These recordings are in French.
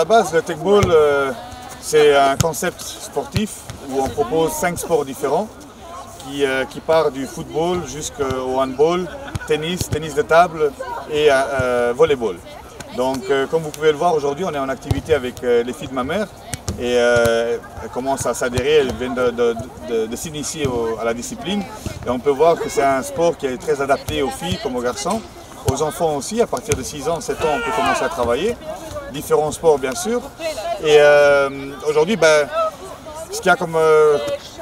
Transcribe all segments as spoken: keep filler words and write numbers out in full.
la base, le Techball, euh, c'est un concept sportif où on propose cinq sports différents qui, euh, qui part du football jusqu'au handball, tennis, tennis de table et euh, volleyball. Donc, euh, comme vous pouvez le voir aujourd'hui, on est en activité avec euh, les filles de ma mère et euh, elles commencent à s'adhérer, elles viennent de, de, de, de s'initier à la discipline. Et on peut voir que c'est un sport qui est très adapté aux filles comme aux garçons, aux enfants aussi. À partir de six ans, sept ans, on peut commencer à travailler. Différents sports bien sûr. Et euh, aujourd'hui, ben, ce qu'il y a comme, euh,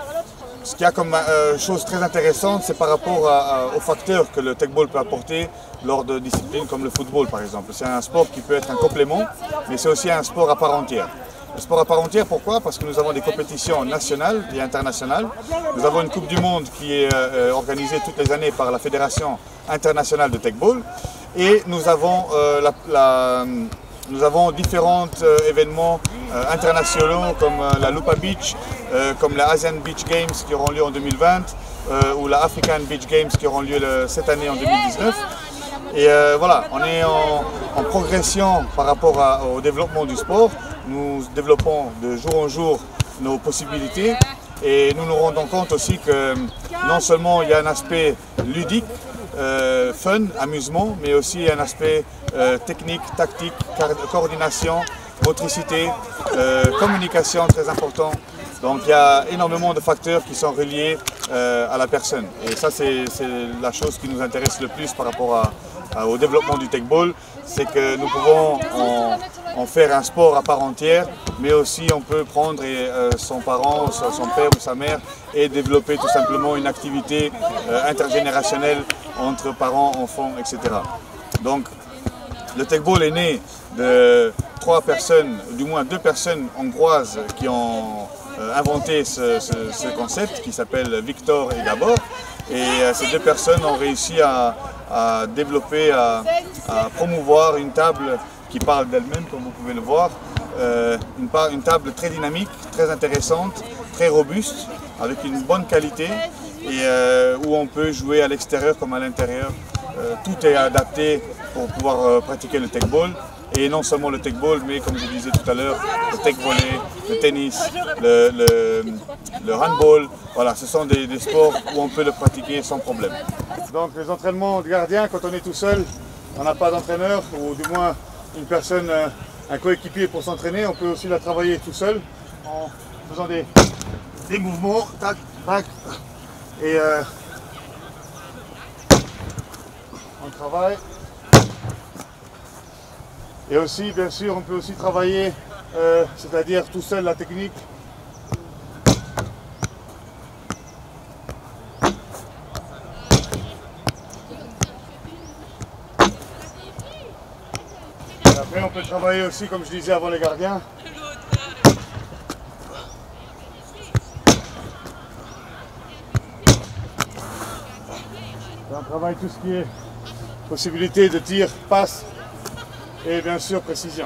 ce qu'il y a comme euh, chose très intéressante, c'est par rapport à, à, aux facteurs que le Techball peut apporter lors de disciplines comme le football par exemple. C'est un sport qui peut être un complément, mais c'est aussi un sport à part entière. Le sport à part entière, pourquoi? Parce que nous avons des compétitions nationales et internationales. Nous avons une Coupe du Monde qui est euh, organisée toutes les années par la Fédération internationale de Techball. Et nous avons, euh, la, la, nous avons différents euh, événements euh, internationaux comme euh, la Lupa Beach, euh, comme la Asian Beach Games qui auront lieu en deux mille vingt, euh, ou la African Beach Games qui auront lieu le, cette année en deux mille dix-neuf. Et euh, voilà, on est en, en progression par rapport à, au développement du sport. Nous développons de jour en jour nos possibilités et nous nous rendons compte aussi que non seulement il y a un aspect ludique, euh, fun, amusement, mais aussi un aspect euh, technique, tactique, coordination, motricité, euh, communication très important. Donc il y a énormément de facteurs qui sont reliés euh, à la personne. Et ça c'est la chose qui nous intéresse le plus par rapport à, à, au développement du Techball, c'est que nous pouvons en, en faire un sport à part entière, mais aussi on peut prendre et, euh, son parent, son père ou sa mère et développer tout simplement une activité euh, intergénérationnelle entre parents, enfants, et cetera. Donc le Techball est né de trois personnes, du moins deux personnes hongroises qui ont euh, inventé ce, ce, ce concept qui s'appelle Victor et Gabor. Et euh, ces deux personnes ont réussi à, à développer, à, à promouvoir une table qui parle d'elle-même, comme vous pouvez le voir. Euh, une, une table très dynamique, très intéressante, très robuste, avec une bonne qualité et euh, où on peut jouer à l'extérieur comme à l'intérieur. Euh, tout est adapté pour pouvoir euh, pratiquer le Techball. Et non seulement le Techball, mais comme je disais tout à l'heure, le Techvolley, le tennis, le, le, le handball. Voilà, ce sont des, des sports où on peut le pratiquer sans problème. Donc les entraînements de gardien, quand on est tout seul, on n'a pas d'entraîneur, ou du moins une personne, un coéquipier pour s'entraîner, on peut aussi la travailler tout seul en faisant des, des mouvements, tac, tac, et euh, on travaille. Et aussi, bien sûr, on peut aussi travailler, euh, c'est-à-dire tout seul la technique. Et après, on peut travailler aussi, comme je disais avant, les gardiens. Et on travaille tout ce qui est possibilité de tir, passe. Et bien sûr précision.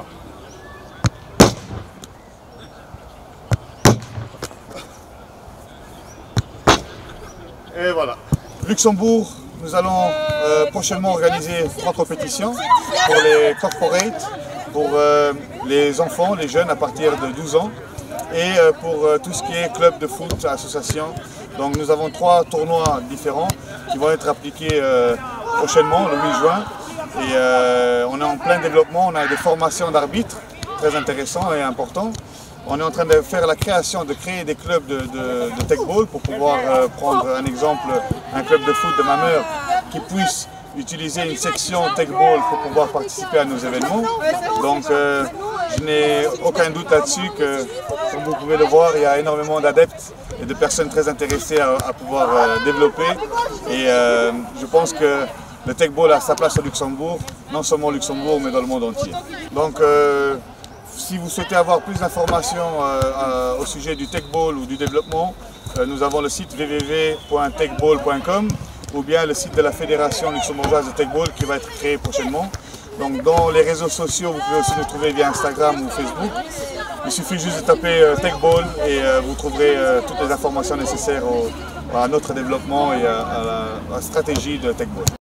Et voilà. Luxembourg, nous allons euh, prochainement organiser trois compétitions pour les corporates, pour euh, les enfants, les jeunes à partir de douze ans et euh, pour euh, tout ce qui est club de foot, association. Donc nous avons trois tournois différents qui vont être appliqués euh, prochainement, le huit juin. Et euh, on est en plein développement, on a des formations d'arbitres très intéressantes et importantes. On est en train de faire la création, de créer des clubs de, de, de Techball pour pouvoir euh, prendre un exemple, un club de foot de ma mère qui puisse utiliser une section Techball pour pouvoir participer à nos événements. Donc euh, je n'ai aucun doute là-dessus que, comme vous pouvez le voir, il y a énormément d'adeptes et de personnes très intéressées à, à pouvoir euh, développer. Et euh, je pense que le Techball a sa place au Luxembourg, non seulement au Luxembourg, mais dans le monde entier. Donc, euh, si vous souhaitez avoir plus d'informations euh, euh, au sujet du Techball ou du développement, euh, nous avons le site w w w point techball point com ou bien le site de la Fédération luxembourgeoise de Techball qui va être créé prochainement. Donc, dans les réseaux sociaux, vous pouvez aussi nous trouver via Instagram ou Facebook. Il suffit juste de taper euh, Techball et euh, vous trouverez euh, toutes les informations nécessaires au, à notre développement et à, à la, à la stratégie de Techball.